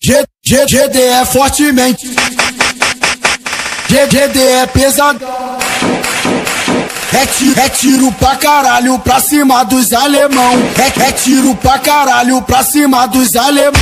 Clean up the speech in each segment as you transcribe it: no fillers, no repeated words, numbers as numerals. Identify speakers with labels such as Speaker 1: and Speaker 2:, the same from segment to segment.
Speaker 1: GDE fortemente, GDE pesado. É tiro pra caralho pra cima dos alemão. É tiro pra caralho pra cima dos alemão.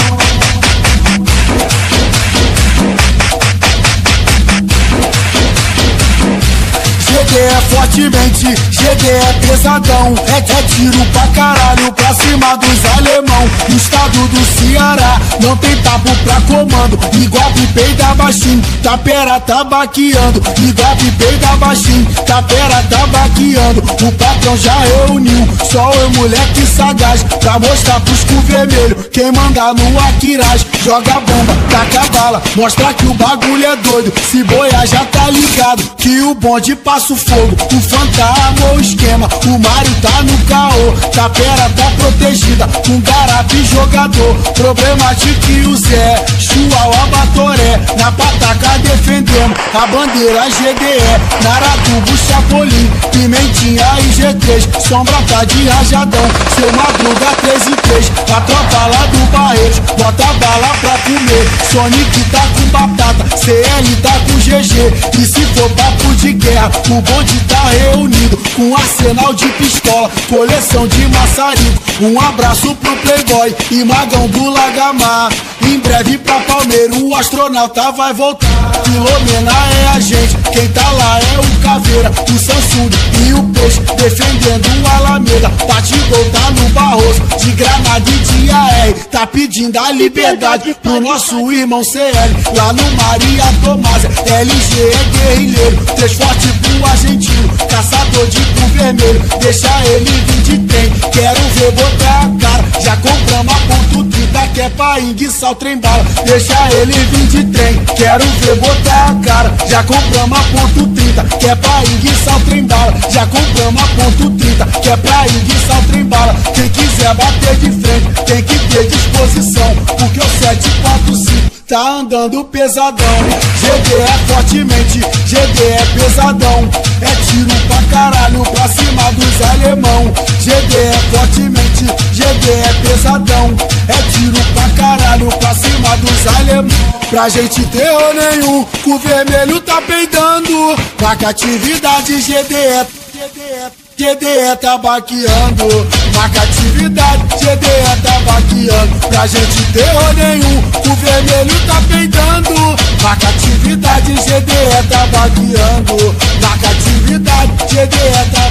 Speaker 1: GDE fortemente, GDE pesadão. É tiro pra caralho pra cima dos alemão. No estado do Ceará não tem papo pra comando. Igope peida baixinho, Tapera tá baqueando. Igope peida baixinho, Tapera tá baqueando. O patrão já reuniu, só eu moleque sagaz, pra mostrar pros cu vermelho quem manda no Aquiraj. Joga bomba, taca bala, mostra que o bagulho é doido. Se boiar já tá ligado que o bonde passa o fogo. O fantasma o esquema, o Mário tá no caô. Tapera tá protegida, com garape jogador. Problemático e o Zé, Chuau, Batoré. Na pataca defendemos a bandeira GDE. Naratubo, Chapolin, Pimentinha e G3. Sombra tá de rajadão, seu Madruga 3 em 3. A tropa lá do Barreiros, bota bala pra comer. Sonic tá com batata, CL tá com GG. E se for papo de guerra, o bonde tá reunido, com arsenal de pistola, coleção de maçarico. Um abraço pro Playboy e Magão do Lagamar. Em breve pra Palmeira o astronauta vai voltar. Filomena é a gente, quem tá lá é o Caveira, o Samsung e o Peixe, defendendo o Alameda. Batidor tá no Barroso, de Granada e de AR, tá pedindo a liberdade pro nosso irmão CL. Lá no Maria Tomásia, LG é guerrilheiro, 3 forte pro argentino, caçador de cu vermelho. Deixa ele vir de trem, quero ver botar a cara. Já compramos a ponto 30, que é pra enguiçar o trem bala. Deixa ele vir de trem, quero ver botar a cara. Já compramos a ponto 30, que é pra enguiçar o trem bala. Já compramos a ponto 30, que é pra enguiçar o trem bala. Quem quiser bater de frente, tem que ter disposição, porque o 745 tá andando pesadão. GDE fortemente, GDE pesadão. É tiro pra caralho pra cima dos alemão. GDE fortemente, GDE pesadão. É tiro pra caralho pra cima dos alemão. Pra gente terror nenhum, o vermelho tá peidando. Marca atividade GDE tá baqueando. Marca atividade, GDE tá baqueando. Pra gente terror nenhum, o vermelho tá peidando. Marca atividade, GDE tá baqueando. Marca atividade, GDE tá